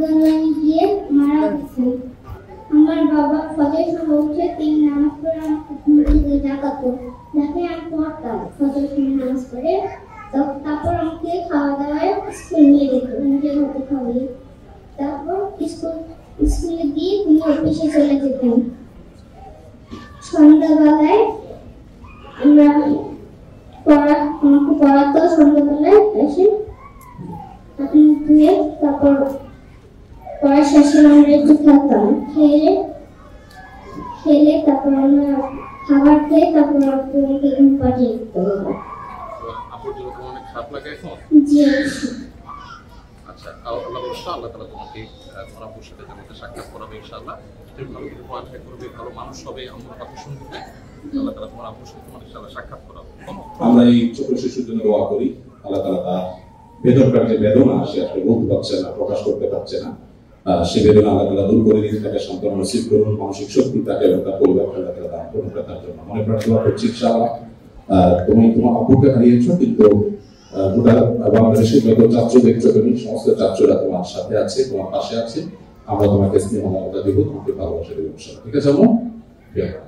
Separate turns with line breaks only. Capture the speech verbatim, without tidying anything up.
গঙ্গায় গিয়ে মারা গেছেন। আমার বাবা ফজর সময় উঠে তিন নামাজ পড়ে আমাকে ঘুম থেকে জাগাতো, যাতে আমি পড়তাম। ফজর সময় নামাজ পড়ে তারপর আমাকে খাওয়া দাওয়ায় স্কুল নিয়ে যেত, নিজের হাতে খাওয়াই। তারপর স্কুল স্কুলে গিয়ে তিনি অফিসে চলে যেতেন। সন্ধ্যাবেলায় আমরা পড়া আমাকে পড়াতো, সন্ধ্যাবেলায় এসে আপনি ধুয়ে তারপর পড়া শেষে আমরা একটু খেলতাম। খেলে খেলে তারপর আমরা খাবার খেয়ে তারপর আমাকে ঘুম পাঠিয়ে দিত। জি
আচ্ছা, আল্লাহ ভরসা, আল্লাহ তাআলা তোমাকে তোমার আব্বুর সাথে জান্নাতে সাক্ষাৎ করাবে ইনশাআল্লাহ। তুমি ভালো করে পড়ালেখা করবে, ভালো মানুষ হবে, আম্মুর কথা শুনবে, আল্লাহ তাআলা তোমার আব্বুর সাথে তোমার ইনশাআল্লাহ সাক্ষাৎ করাবে।
আমরা এই ছোট শিশুর জন্য দোয়া করি, আল্লাহ তাআলা তার বেদনার যে বেদনা সে আসলে বলতে পারছে না, প্রকাশ করতে পারছে না, সে বেদনা আল্লাহ তাআলা দূর করে দিন, তাকে সান্ত্বনা নসিব করুন, মানসিক শক্তি তাকে এবং তার পরিবারকে আল্লাহ তাআলা দান করুন। তার জন্য মনে প্রাণ দোয়া করছি ইনশাআল্লাহ। তুমি তোমার আব্বুকে হারিয়েছো, কিন্তু গোটা বাংলাদেশের যত ছাত্র দেখছো তুমি, সমস্ত ছাত্ররা তোমার সাথে আছে, তোমার পাশে আছে। আমরা তোমাকে স্নেহ মমতা দিব, তোমাকে ভালোবাসা দেবো। ঠিক আছে আম্মু?